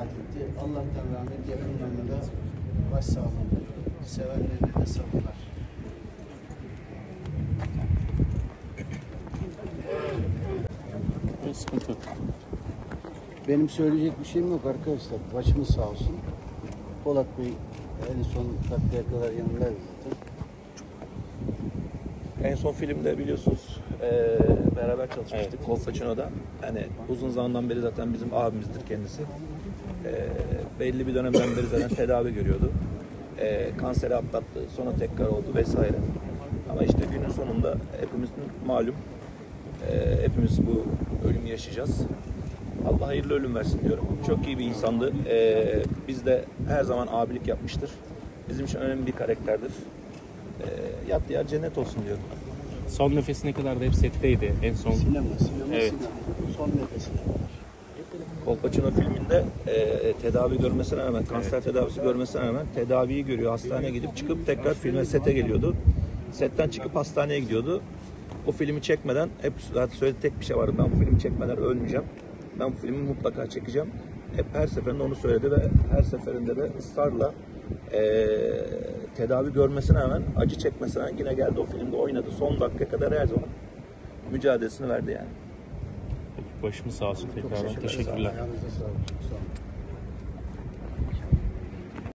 vefat etti. Allah'tan rahmet, yakınlarına da başsağlığı diliyorum. Sevenlerine de sabırlar. Sıkıntı yok. Benim söyleyecek bir şeyim yok arkadaşlar. Başımız sağ olsun. Polat Bey en son tatlıya kadar yanındaydı zaten. En son filmde biliyorsunuz beraber çalışmıştık, Evet. Kolpaçino'da. Hani uzun zamandan beri zaten bizim abimizdir kendisi. Belli bir dönemden beri zaten tedavi görüyordu. Kanseri atlattı, sonra tekrar oldu vesaire. Ama işte günün sonunda hepimizin malum, hepimiz bu ölümü yaşayacağız. Allah hayırlı ölüm versin diyorum. Çok iyi bir insandı. Bizde her zaman abilik yapmıştır. Bizim için önemli bir karakterdir. Yattığı yer cennet olsun diyorum. Son nefesine kadar da hep setteydi en son. Sinema, Evet. sinema. Son nefesine kadar. Kolpaçino filminde tedavi görmesine rağmen, kanser tedavisi görmesine rağmen tedaviyi görüyor. Hastaneye gidip çıkıp tekrar filme, sete geliyordu. Setten çıkıp hastaneye gidiyordu. O filmi çekmeden, hep zaten söylediği tek bir şey vardı. Ben bu filmi çekmeden ölmeyeceğim. Ben bu filmi mutlaka çekeceğim. Hep her seferinde onu söyledi ve her seferinde de ısrarla tedavi görmesine rağmen, acı çekmesine rağmen yine geldi o filmde oynadı. Son dakika kadar her zaman mücadelesini verdi yani. Başımız sağ olsun tekrardan. Teşekkürler. Teşekkürler. Ayağınıza sağlık. Çok sağ olun.